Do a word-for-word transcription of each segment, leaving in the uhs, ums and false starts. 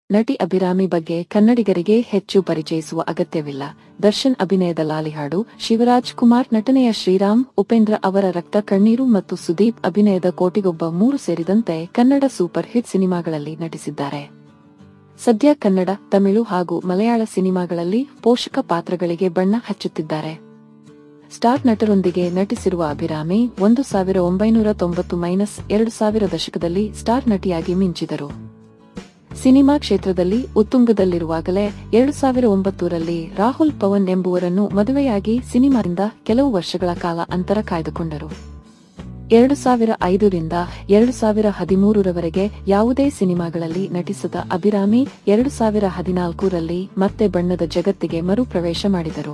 ನಟಿ ಅಭಿರಾಮಿ ಬಗ್ಗೆ ಕನ್ನಡಿಗರಿಗೆ ಹೆಚ್ಚು ಪರಿಚಯಿಸುವ ಅಗತ್ಯವಿಲ್ಲ. ದರ್ಶನ್ ಅಭಿನಯದ ಲಾಲಿಹಾಡು, ಶಿವರಾಜ್ ಕುಮಾರ್ ನಟನೆಯ ಶ್ರೀರಾಮ್, ಉಪೇಂದ್ರ ಅವರ ರಕ್ತ ಕಣ್ಣೀರು ಮತ್ತು ಸುದೀಪ್ ಅಭಿನಯದ ಕೋಟಿಗೊಬ್ಬ ಮೂರು ಸೇರಿದಂತೆ ಕನ್ನಡ ಸೂಪರ್ ಹಿಟ್ ಸಿನಿಮಾಗಳಲ್ಲಿ ನಟಿಸಿದ್ದಾರೆ. ಸದ್ಯ ಕನ್ನಡ, ತಮಿಳು ಹಾಗೂ ಮಲಯಾಳ ಸಿನಿಮಾಗಳಲ್ಲಿ ಪೋಷಕ ಪಾತ್ರಗಳಿಗೆ ಬಣ್ಣ ಹಚ್ಚುತ್ತಿದ್ದಾರೆ. ಸ್ಟಾರ್ ನಟರೊಂದಿಗೆ ನಟಿಸಿರುವ ಅಭಿರಾಮಿ ಒಂದು ಸಾವಿರ ಒಂಬೈನೂರ ತೊಂಬತ್ತು ಮೈನಸ್ ಎರಡು ಸಾವಿರ ದಶಕದಲ್ಲಿ ಸ್ಟಾರ್ ನಟಿಯಾಗಿ ಮಿಂಚಿದರು. ಸಿನಿಮಾ ಕ್ಷೇತ್ರದಲ್ಲಿ ಉತ್ತುಂಗದಲ್ಲಿರುವಾಗಲೇ ಎರಡು ಸಾವಿರ ಒಂಬತ್ತರಲ್ಲಿ ರಾಹುಲ್ ಪವನ್ ಎಂಬುವರನ್ನು ಮದುವೆಯಾಗಿ ಸಿನಿಮಾದಿಂದ ಕೆಲವು ವರ್ಷಗಳ ಕಾಲ ಅಂತರ ಕಾಯ್ದುಕೊಂಡರು. ಎರಡು ಸಾವಿರ ಐದರಿಂದ ಎರಡು ಸಾವಿರ ಹದಿಮೂರರವರೆಗೆ ಯಾವುದೇ ಸಿನಿಮಾಗಳಲ್ಲಿ ನಟಿಸದ ಅಭಿರಾಮಿ ಎರಡು ಸಾವಿರ ಹದಿನಾಲ್ಕರಲ್ಲಿ ಮತ್ತೆ ಬಣ್ಣದ ಜಗತ್ತಿಗೆ ಮರು ಪ್ರವೇಶ ಮಾಡಿದರು.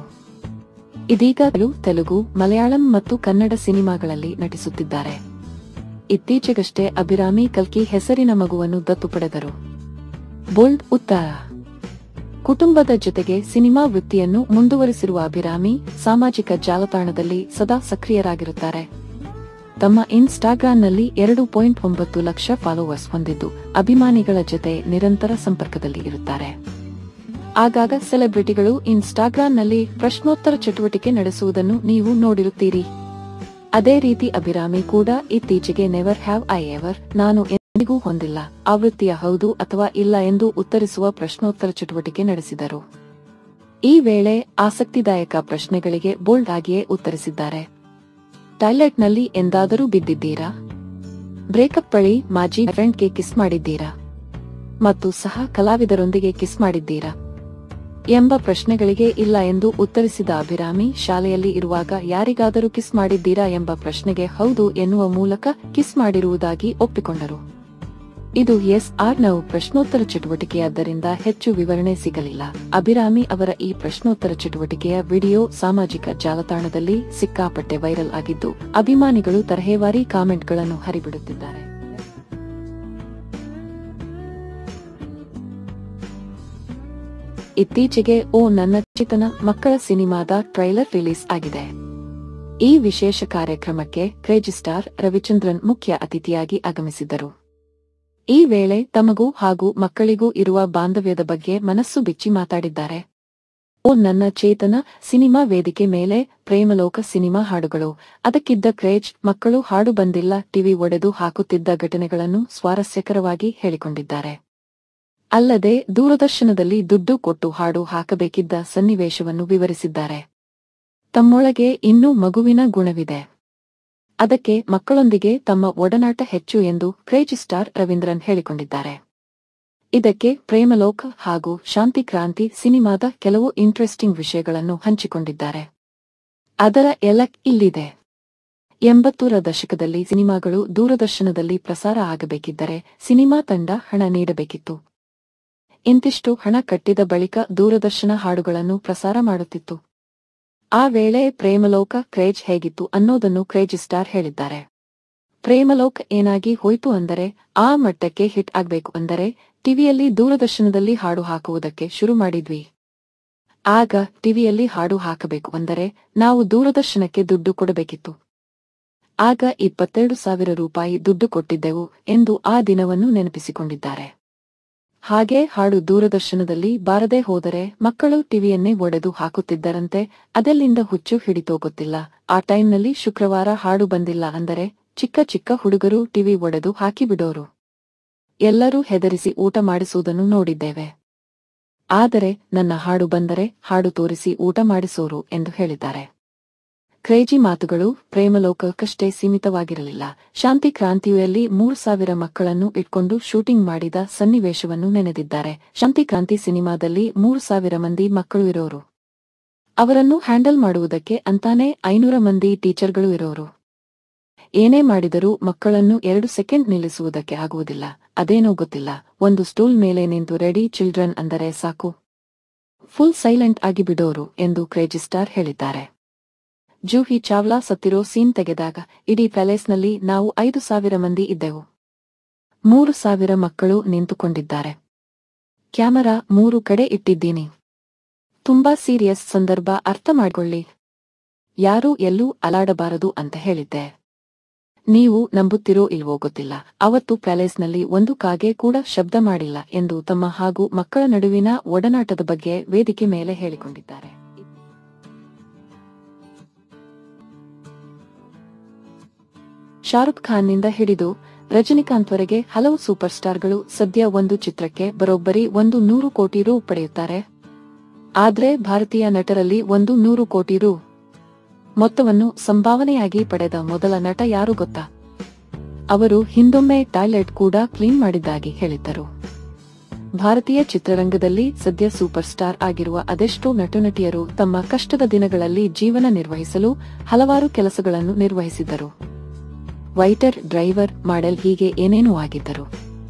ಇದೀಗ ತೆಲುಗು, ಮಲಯಾಳಂ ಮತ್ತು ಕನ್ನಡ ಸಿನಿಮಾಗಳಲ್ಲಿ ನಟಿಸುತ್ತಿದ್ದಾರೆ. ಇತ್ತೀಚೆಗಷ್ಟೇ ಅಭಿರಾಮಿ ಕಲ್ಕಿ ಹೆಸರಿನ ಮಗುವನ್ನು ದತ್ತು ಪಡೆದರು. ಬೋಲ್ಡ್ ಉತ್ತರ. ಕುಟುಂಬದ ಜೊತೆಗೆ ಸಿನಿಮಾ ವೃತ್ತಿಯನ್ನು ಮುಂದುವರಿಸಿರುವ ಅಭಿರಾಮಿ ಸಾಮಾಜಿಕ ಜಾಲತಾಣದಲ್ಲಿ ಸದಾ ಸಕ್ರಿಯರಾಗಿರುತ್ತಾರೆ. ತಮ್ಮ ಇನ್ಸ್ಟಾಗ್ರಾಂನಲ್ಲಿ ಎರಡು ಪಾಯಿಂಟ್ ಒಂಬತ್ತು ಲಕ್ಷ ಫಾಲೋವರ್ಸ್ ಹೊಂದಿದ್ದು ಅಭಿಮಾನಿಗಳ ಜೊತೆ ನಿರಂತರ ಸಂಪರ್ಕದಲ್ಲಿ ಇರುತ್ತಾರೆ. ಆಗಾಗ ಸೆಲೆಬ್ರಿಟಿಗಳು ಇನ್ಸ್ಟಾಗ್ರಾಂನಲ್ಲಿ ಪ್ರಶ್ನೋತ್ತರ ಚಟುವಟಿಕೆ ನಡೆಸುವುದನ್ನು ನೀವು ನೋಡಿರುತ್ತೀರಿ. ಅದೇ ರೀತಿ ಅಭಿರಾಮಿ ಕೂಡ ಇತ್ತೀಚೆಗೆ ನೆವರ್ ಹ್ಯಾವ್ ಐ ಎವರ್, ನಾನು ಎಂದಿಗೂ ಹೊಂದಿಲ್ಲ, ಆವೃತ್ತಿಯ ಹೌದು ಅಥವಾ ಇಲ್ಲ ಎಂದು ಉತ್ತರಿಸುವ ಪ್ರಶ್ನೋತ್ತರ ಚಟುವಟಿಕೆ ನಡೆಸಿದರು. ಈ ವೇಳೆ ಆಸಕ್ತಿದಾಯಕ ಪ್ರಶ್ನೆಗಳಿಗೆ ಬೋಲ್ಡ್ ಆಗಿಯೇ ಉತ್ತರಿಸಿದ್ದಾರೆ. ಟಾಯ್ಲೆಟ್ನಲ್ಲಿ ಎಂದಾದರೂ ಬಿದ್ದಿದ್ದೀರಾ? ಬ್ರೇಕಪ್ ಬಳಿ ಮಾಜಿ ಫ್ರೆಂಡ್ಗೆ ಕಿಸ್ ಮಾಡಿದ್ದೀರಾ? ಮತ್ತು ಸಹ ಕಲಾವಿದರೊಂದಿಗೆ ಕಿಸ್ ಮಾಡಿದ್ದೀರಾ ಎಂಬ ಪ್ರಶ್ನೆಗಳಿಗೆ ಇಲ್ಲ ಎಂದು ಉತ್ತರಿಸಿದ ಅಭಿರಾಮಿ, ಶಾಲೆಯಲ್ಲಿ ಇರುವಾಗ ಯಾರಿಗಾದರೂ ಕಿಸ್ ಮಾಡಿದ್ದೀರಾ ಎಂಬ ಪ್ರಶ್ನೆಗೆ ಹೌದು ಎನ್ನುವ ಮೂಲಕ ಕಿಸ್ ಮಾಡಿರುವುದಾಗಿ ಒಪ್ಪಿಕೊಂಡರು. ಇದು ಎಸ್ ಆರ್ ನೌ ಪ್ರಶ್ನೋತ್ತರ ಚಟುವಟಿಕೆಯಾದ್ದರಿಂದ ಹೆಚ್ಚು ವಿವರಣೆ ಸಿಗಲಿಲ್ಲ. ಅಭಿರಾಮಿ ಅವರ ಈ ಪ್ರಶ್ನೋತ್ತರ ಚಟುವಟಿಕೆಯ ವಿಡಿಯೋ ಸಾಮಾಜಿಕ ಜಾಲತಾಣದಲ್ಲಿ ಸಿಕ್ಕಾಪಟ್ಟೆ ವೈರಲ್ ಆಗಿದ್ದು ಅಭಿಮಾನಿಗಳು ತರಹೇವಾರಿ ಕಾಮೆಂಟ್ಗಳನ್ನು ಹರಿಬಿಡುತ್ತಿದ್ದಾರೆ. ಇತ್ತೀಚೆಗೆ ಓ ನನ್ನ ಚಿತನ ಮಕ್ಕಳ ಸಿನಿಮಾದ ಟ್ರೈಲರ್ ರಿಲೀಸ್ ಆಗಿದೆ. ಈ ವಿಶೇಷ ಕಾರ್ಯಕ್ರಮಕ್ಕೆ ಕ್ರೇಜಿ ಸ್ಟಾರ್ ರವಿಚಂದ್ರನ್ ಮುಖ್ಯ ಅತಿಥಿಯಾಗಿ ಆಗಮಿಸಿದ್ದರು. ಈ ವೇಳೆ ತಮಗೂ ಹಾಗೂ ಮಕ್ಕಳಿಗೂ ಇರುವ ಬಾಂಧವ್ಯದ ಬಗ್ಗೆ ಮನಸ್ಸು ಬಿಚ್ಚಿ ಮಾತಾಡಿದ್ದಾರೆ. ಓ ನನ್ನ ಚೇತನ ಸಿನಿಮಾ ವೇದಿಕೆ ಮೇಲೆ ಪ್ರೇಮಲೋಕ ಸಿನಿಮಾ ಹಾಡುಗಳು, ಅದಕ್ಕಿದ್ದ ಕ್ರೇಜ್, ಮಕ್ಕಳು ಹಾಡು ಬಂದಿಲ್ಲ, ಟಿವಿ ಒಡೆದು ಹಾಕುತ್ತಿದ್ದ ಘಟನೆಗಳನ್ನು ಸ್ವಾರಸ್ಯಕರವಾಗಿ ಹೇಳಿಕೊಂಡಿದ್ದಾರೆ. ಅಲ್ಲದೆ ದೂರದರ್ಶನದಲ್ಲಿ ದುಡ್ಡು ಕೊಟ್ಟು ಹಾಡು ಹಾಕಬೇಕಿದ್ದ ಸನ್ನಿವೇಶವನ್ನು ವಿವರಿಸಿದ್ದಾರೆ. ತಮ್ಮೊಳಗೆ ಇನ್ನೂ ಮಗುವಿನ ಗುಣವಿದೆ, ಅದಕ್ಕೆ ಮಕ್ಕಳೊಂದಿಗೆ ತಮ್ಮ ಒಡನಾಟ ಹೆಚ್ಚು ಎಂದು ಕ್ರೇಜಿ ಸ್ಟಾರ್ ರವೀಂದ್ರನ್ ಹೇಳಿಕೊಂಡಿದ್ದಾರೆ. ಇದಕ್ಕೆ ಪ್ರೇಮಲೋಕ ಹಾಗೂ ಶಾಂತಿ ಕ್ರಾಂತಿ ಸಿನಿಮಾದ ಕೆಲವು ಇಂಟ್ರೆಸ್ಟಿಂಗ್ ವಿಷಯಗಳನ್ನು ಹಂಚಿಕೊಂಡಿದ್ದಾರೆ. ಅದರ ಎಲಕ್ ಇಲ್ಲಿದೆ. ಎಂಬತ್ತರ ದಶಕದಲ್ಲಿ ಸಿನಿಮಾಗಳು ದೂರದರ್ಶನದಲ್ಲಿ ಪ್ರಸಾರ ಆಗಬೇಕಿದ್ದರೆ ಸಿನಿಮಾ ತಂಡ ಹಣ ನೀಡಬೇಕಿತ್ತು. ಇಂತಿಷ್ಟು ಹಣ ಕಟ್ಟಿದ ಬಳಿಕ ದೂರದರ್ಶನ ಹಾಡುಗಳನ್ನು ಪ್ರಸಾರ ಮಾಡುತ್ತಿತ್ತು. ಆ ವೇಳೆ ಪ್ರೇಮಲೋಕ ಕ್ರೇಜ್ ಹೇಗಿತ್ತು ಅನ್ನೋದನ್ನು ಕ್ರೇಜಿ ಸ್ಟಾರ್ ಹೇಳಿದ್ದಾರೆ. ಪ್ರೇಮಲೋಕ ಏನಾಗಿ ಹೋಯ್ತು ಅಂದರೆ, ಆ ಮಟ್ಟಕ್ಕೆ ಹಿಟ್ ಆಗ್ಬೇಕು ಅಂದರೆ ಟಿವಿಯಲ್ಲಿ ದೂರದರ್ಶನದಲ್ಲಿ ಹಾಡು ಹಾಕುವುದಕ್ಕೆ ಶುರು ಮಾಡಿದ್ವಿ. ಆಗ ಟಿವಿಯಲ್ಲಿ ಹಾಡು ಹಾಕಬೇಕು ಅಂದರೆ ನಾವು ದೂರದರ್ಶನಕ್ಕೆ ದುಡ್ಡು ಕೊಡಬೇಕಿತ್ತು. ಆಗ ಇಪ್ಪತ್ತೆರಡು ಸಾವಿರ ರೂಪಾಯಿ ದುಡ್ಡು ಕೊಟ್ಟಿದ್ದೆವು ಎಂದು ಆ ದಿನವನ್ನು ನೆನಪಿಸಿಕೊಂಡಿದ್ದಾರೆ. ಹಾಗೆ ಹಾಡು ದೂರದರ್ಶನದಲ್ಲಿ ಬಾರದೆ ಹೋದರೆ ಮಕ್ಕಳು ಟಿವಿಯನ್ನೇ ಒಡೆದು ಹಾಕುತ್ತಿದ್ದರಂತೆ. ಅದೆಲ್ಲಿಂದ ಹುಚ್ಚು ಹಿಡಿತೋ ಗೊತ್ತಿಲ್ಲ. ಆ ಟೈಮ್ನಲ್ಲಿ ಶುಕ್ರವಾರ ಹಾಡು ಬಂದಿಲ್ಲ ಅಂದರೆ ಚಿಕ್ಕ ಚಿಕ್ಕ ಹುಡುಗರು ಟಿವಿ ಒಡೆದು ಹಾಕಿಬಿಡೋರು. ಎಲ್ಲರೂ ಹೆದರಿಸಿ ಊಟ ಮಾಡಿಸುವುದನ್ನು ನೋಡಿದ್ದೇವೆ. ಆದರೆ ನನ್ನ ಹಾಡು ಬಂದರೆ ಹಾಡು ತೋರಿಸಿ ಊಟ ಮಾಡಿಸೋರು ಎಂದು ಹೇಳಿದ್ದಾರೆ. ಕ್ರೇಜಿ ಮಾತುಗಳು ಪ್ರೇಮಲೋಕಕ್ಕಷ್ಟೇ ಸೀಮಿತವಾಗಿರಲಿಲ್ಲ. ಶಾಂತಿ ಕ್ರಾಂತಿಯಲ್ಲಿ ಮೂರು ಸಾವಿರ ಮಕ್ಕಳನ್ನು ಇಟ್ಕೊಂಡು ಶೂಟಿಂಗ್ ಮಾಡಿದ ಸನ್ನಿವೇಶವನ್ನು ನೆನೆದಿದ್ದಾರೆ. ಶಾಂತಿ ಕ್ರಾಂತಿ ಸಿನಿಮಾದಲ್ಲಿ ಮೂರು ಸಾವಿರ ಮಂದಿ ಮಕ್ಕಳು ಇರೋರು. ಅವರನ್ನು ಹ್ಯಾಂಡಲ್ ಮಾಡುವುದಕ್ಕೆ ಅಂತಾನೆ ಐನೂರ ಮಂದಿ ಟೀಚರ್ಗಳು ಇರೋರು. ಏನೇ ಮಾಡಿದರೂ ಮಕ್ಕಳನ್ನು ಎರಡು ಸೆಕೆಂಡ್ ನಿಲ್ಲಿಸುವುದಕ್ಕೆ ಆಗುವುದಿಲ್ಲ. ಅದೇನೋ ಗೊತ್ತಿಲ್ಲ, ಒಂದು ಸ್ಟೂಲ್ ಮೇಲೆ ನಿಂತು ರೆಡಿ ಚಿಲ್ಡ್ರನ್ ಅಂದರೆ ಸಾಕು, ಫುಲ್ ಸೈಲೆಂಟ್ ಆಗಿ ಬಿಡೋರು ಎಂದು ಕ್ರೇಜಿ ಸ್ಟಾರ್ ಹೇಳಿದ್ದಾರೆ. ಜೂಹಿ ಚಾವ್ಲಾ ಸತ್ತಿರೋ ಸೀನ್ ತೆಗೆದಾಗ ಇಡೀ ಪ್ಯಾಲೇಸ್ನಲ್ಲಿ ನಾವು ಐದು ಸಾವಿರ ಮಂದಿ ಇದ್ದೆವು. ಮೂರು ಸಾವಿರ ಮಕ್ಕಳು ನಿಂತುಕೊಂಡಿದ್ದಾರೆ. ಕ್ಯಾಮರಾ ಮೂರು ಕಡೆ ಇಟ್ಟಿದ್ದೀನಿ. ತುಂಬಾ ಸೀರಿಯಸ್ ಸಂದರ್ಭ, ಅರ್ಥ ಮಾಡ್ಕೊಳ್ಳಿ. ಯಾರೂ ಎಲ್ಲೂ ಅಲಾಡಬಾರದು ಅಂತ ಹೇಳಿದ್ದೆ. ನೀವು ನಂಬುತ್ತಿರೋ ಇಲ್ವೋ ಗೊತ್ತಿಲ್ಲ, ಅವತ್ತು ಪ್ಯಾಲೇಸ್ನಲ್ಲಿ ಒಂದು ಕಾಗೆ ಕೂಡ ಶಬ್ದ ಮಾಡಿಲ್ಲ ಎಂದು ತಮ್ಮ ಹಾಗೂ ಮಕ್ಕಳ ನಡುವಿನ ಒಡನಾಟದ ಬಗ್ಗೆ ವೇದಿಕೆ ಮೇಲೆ ಹೇಳಿಕೊಂಡಿದ್ದಾರೆ. ಶಾರುಖ್ ಖಾನ್ನಿಂದ ಹಿಡಿದು ರಜನಿಕಾಂತ್ ವರೆಗೆ ಹಲವು ಸೂಪರ್ ಸ್ಟಾರ್ಗಳು ಸದ್ಯ ಒಂದು ಚಿತ್ರಕ್ಕೆ ಬರೋಬ್ಬರಿ ಒಂದು ನೂರು ಕೋಟಿ ರು ಪಡೆಯುತ್ತಾರೆ. ಆದ್ರೆ ಭಾರತೀಯ ನಟರಲ್ಲಿ ಒಂದು ನೂರು ಕೋಟಿ ರು ಮೊತ್ತವನ್ನು ಸಂಭಾವನೆಯಾಗಿ ಪಡೆದ ಮೊದಲ ನಟ ಯಾರು ಗೊತ್ತಾ? ಅವರು ಹಿಂದೊಮ್ಮೆ ಟಾಯ್ಲೆಟ್ ಕೂಡ ಕ್ಲೀನ್ ಮಾಡಿದ್ದಾಗಿ ಹೇಳಿದ್ದರು. ಭಾರತೀಯ ಚಿತ್ರರಂಗದಲ್ಲಿ ಸದ್ಯ ಸೂಪರ್ ಸ್ಟಾರ್ ಆಗಿರುವ ಅದೆಷ್ಟೋ ನಟನಟಿಯರು ತಮ್ಮ ಕಷ್ಟದ ದಿನಗಳಲ್ಲಿ ಜೀವನ ನಿರ್ವಹಿಸಲು ಹಲವಾರು ಕೆಲಸಗಳನ್ನು ನಿರ್ವಹಿಸಿದ್ದರು. ವೈಟರ್, ಡ್ರೈವರ್, ಮಾಡೆಲ್ ಹೀಗೆ ಏನೇನೂ ಆಗಿದ್ದರು.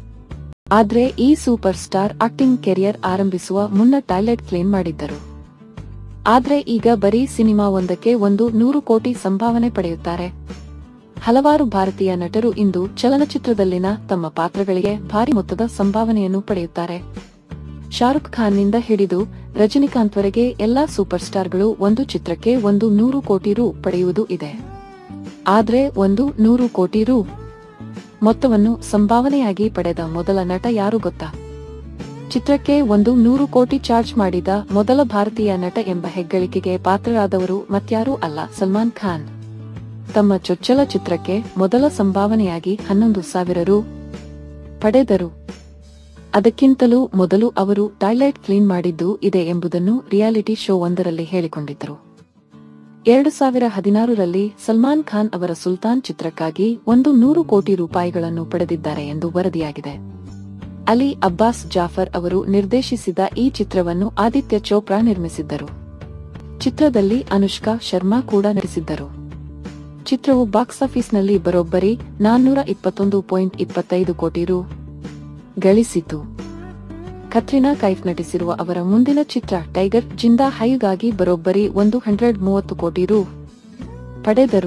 ಆದ್ರೆ ಈ ಸೂಪರ್ ಸ್ಟಾರ್ ಆಕ್ಟಿಂಗ್ ಕೆರಿಯರ್ ಆರಂಭಿಸುವ ಮುನ್ನ ಟಾಯ್ಲೆಟ್ ಕ್ಲೀನ್ ಮಾಡಿದ್ದರು. ಆದ್ರೆ ಈಗ ಬರೀ ಸಿನಿಮಾ ಒಂದಕ್ಕೆ ಒಂದು ನೂರು ಕೋಟಿ ಸಂಭಾವನೆ ಪಡೆಯುತ್ತಾರೆ. ಹಲವಾರು ಭಾರತೀಯ ನಟರು ಇಂದು ಚಲನಚಿತ್ರದಲ್ಲಿನ ತಮ್ಮ ಪಾತ್ರಗಳಿಗೆ ಭಾರಿ ಮೊತ್ತದ ಸಂಭಾವನೆಯನ್ನು ಪಡೆಯುತ್ತಾರೆ. ಶಾರುಖ್ ಖಾನ್ನಿಂದ ಹಿಡಿದು ರಜನಿಕಾಂತ್ ವರೆಗೆ ಎಲ್ಲಾ ಸೂಪರ್ ಸ್ಟಾರ್ಗಳು ಒಂದು ಚಿತ್ರಕ್ಕೆ ಒಂದು ನೂರು ಕೋಟಿ ರು ಪಡೆಯುವುದು ಇದೆ. ಆದ್ರೆ ಒಂದು ನೂರು ಕೋಟಿ ರು ಮೊತ್ತವನ್ನು ಸಂಭಾವನೆಯಾಗಿ ಪಡೆದ ಮೊದಲ ನಟ ಯಾರು ಗೊತ್ತಾ? ಚಿತ್ರಕ್ಕೆ ಒಂದು ನೂರು ಕೋಟಿ ಚಾರ್ಜ್ ಮಾಡಿದ ಮೊದಲ ಭಾರತೀಯ ನಟ ಎಂಬ ಹೆಗ್ಗಳಿಕೆಗೆ ಪಾತ್ರರಾದವರು ಮತ್ಯಾರೂ ಅಲ್ಲ, ಸಲ್ಮಾನ್ ಖಾನ್. ತಮ್ಮ ಚೊಚ್ಚಲ ಚಿತ್ರಕ್ಕೆ ಮೊದಲ ಸಂಭಾವನೆಯಾಗಿ ಹನ್ನೊಂದು ಸಾವಿರ ರು ಪಡೆದರು. ಅದಕ್ಕಿಂತಲೂ ಮೊದಲು ಅವರು ಟಾಯ್ಲೆಟ್ ಕ್ಲೀನ್ ಮಾಡಿದ್ದು ಇದೆ ಎಂಬುದನ್ನು ರಿಯಾಲಿಟಿ ಶೋ ಒಂದರಲ್ಲಿ ಹೇಳಿಕೊಂಡಿದ್ದರು. ಎರಡು ಸಾವಿರ ಹದಿನಾರರಲ್ಲಿ ಸಲ್ಮಾನ್ ಖಾನ್ ಅವರ ಸುಲ್ತಾನ್ ಚಿತ್ರಕ್ಕಾಗಿ ಒಂದು ನೂರು ಕೋಟಿ ರೂಪಾಯಿಗಳನ್ನು ಪಡೆದಿದ್ದಾರೆ ಎಂದು ವರದಿಯಾಗಿದೆ. ಅಲಿ ಅಬ್ಬಾಸ್ ಜಾಫರ್ ಅವರು ನಿರ್ದೇಶಿಸಿದ ಈ ಚಿತ್ರವನ್ನು ಆದಿತ್ಯ ಚೋಪ್ರಾ ನಿರ್ಮಿಸಿದ್ದರು. ಚಿತ್ರದಲ್ಲಿ ಅನುಷ್ಕಾ ಶರ್ಮಾ ಕೂಡ ನಟಿಸಿದ್ದರು. ಚಿತ್ರವು ಬಾಕ್ಸ್ ಆಫೀಸ್ನಲ್ಲಿ ಬರೋಬ್ಬರಿ ನಾನ್ನೂರ ಇಪ್ಪತ್ತೊಂದು ಪಾಯಿಂಟ್ ಇಪ್ಪತ್ತೈದು ಕೋಟಿ ರು ಗಳಿಸಿತು. ಕತ್ರಿನಾ ಕೈಫ್ ನಟಿಸಿರುವ ಅವರ ಮುಂದಿನ ಚಿತ್ರ ಟೈಗರ್ ಜಿಂದಾ ಹೈಗಾಗಿ ಬರೋಬ್ಬರಿ ಒಂದು ಹಂಡ್ರೆಡ್ ಮೂವತ್ತು ಕೋಟಿ ರು ಪಡೆದರು.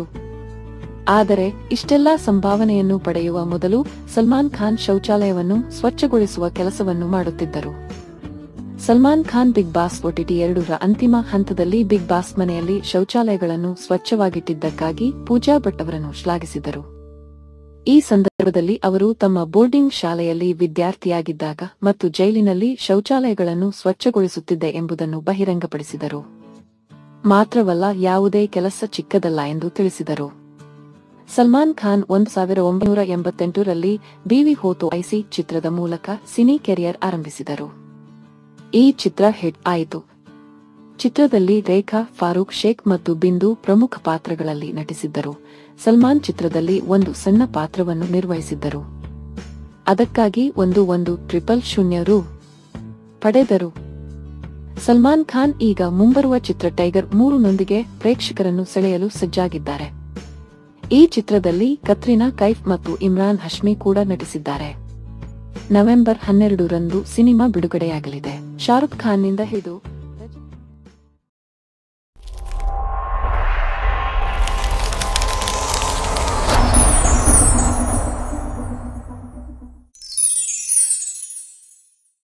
ಆದರೆ ಇಷ್ಟೆಲ್ಲಾ ಸಂಭಾವನೆಯನ್ನು ಪಡೆಯುವ ಮೊದಲು ಸಲ್ಮಾನ್ ಖಾನ್ ಶೌಚಾಲಯವನ್ನು ಸ್ವಚ್ಛಗೊಳಿಸುವ ಕೆಲಸವನ್ನು ಮಾಡುತ್ತಿದ್ದರು. Salman Khan Bigg Boss OTT ಎರಡರ ಅಂತಿಮ ಹಂತದಲ್ಲಿ ಬಿಗ್ ಬಾಸ್ ಮನೆಯಲ್ಲಿ ಶೌಚಾಲಯಗಳನ್ನು ಸ್ವಚ್ಛವಾಗಿಟ್ಟಿದ್ದಕ್ಕಾಗಿ ಪೂಜಾ ಭಟ್ ಅವರನ್ನು ಶ್ಲಾಘಿಸಿದರು. ಈ ಸಂದರ್ಭದಲ್ಲಿ ಅವರು ತಮ್ಮ ಬೋರ್ಡಿಂಗ್ ಶಾಲೆಯಲ್ಲಿ ವಿದ್ಯಾರ್ಥಿಯಾಗಿದ್ದಾಗ ಮತ್ತು ಜೈಲಿನಲ್ಲಿ ಶೌಚಾಲಯಗಳನ್ನು ಸ್ವಚ್ಛಗೊಳಿಸುತ್ತಿದ್ದೆ ಎಂಬುದನ್ನು ಬಹಿರಂಗಪಡಿಸಿದರು. ಮಾತ್ರವಲ್ಲ, ಯಾವುದೇ ಕೆಲಸ ಚಿಕ್ಕದಲ್ಲ ಎಂದು ತಿಳಿಸಿದರು. ಸಲ್ಮಾನ್ ಖಾನ್ ಒಂದು ಸಾವಿರದ ಒಂಬೈನೂರ ಎಂಬತ್ತೆಂಟರಲ್ಲಿ ಬಿವಿ ಹೋತೋ ಐಸಿ ಚಿತ್ರದ ಮೂಲಕ ಸಿನಿ ಕೆರಿಯರ್ ಆರಂಭಿಸಿದರು. ಈ ಚಿತ್ರ ಹಿಟ್ ಆಯಿತು. ಚಿತ್ರದಲ್ಲಿ ರೇಖಾ, ಫಾರೂಕ್ ಶೇಖ್ ಮತ್ತು ಬಿಂದು ಪ್ರಮುಖ ಪಾತ್ರಗಳಲ್ಲಿ ನಟಿಸಿದ್ದರು. ಸಲ್ಮಾನ್ ಚಿತ್ರದಲ್ಲಿ ಒಂದು ಸಣ್ಣ ಪಾತ್ರವನ್ನು ನಿರ್ವಹಿಸಿದ್ದರು. ಅದಕ್ಕಾಗಿ ಒಂದು ಒಂದು ಟ್ರಿಪಲ್ ಶೂನ್ಯ ರು ಪಡೆದರು. ಸಲ್ಮಾನ್ ಖಾನ್ ಈಗ ಮುಂಬರುವ ಚಿತ್ರ ಟೈಗರ್ ಮೂರು ನೊಂದಿಗೆ ಪ್ರೇಕ್ಷಕರನ್ನು ಸೆಳೆಯಲು ಸಜ್ಜಾಗಿದ್ದಾರೆ. ಈ ಚಿತ್ರದಲ್ಲಿ ಕತ್ರಿನಾ ಕೈಫ್ ಮತ್ತು ಇಮ್ರಾನ್ ಹಶ್ಮಿ ಕೂಡ ನಟಿಸಿದ್ದಾರೆ. ನವೆಂಬರ್ ಹನ್ನೆರಡು ರಂದು ಸಿನಿಮಾ ಬಿಡುಗಡೆಯಾಗಲಿದೆ. ಶಾರುಖ್ ಖಾನ್ನಿಂದ ಹಿಡಿದು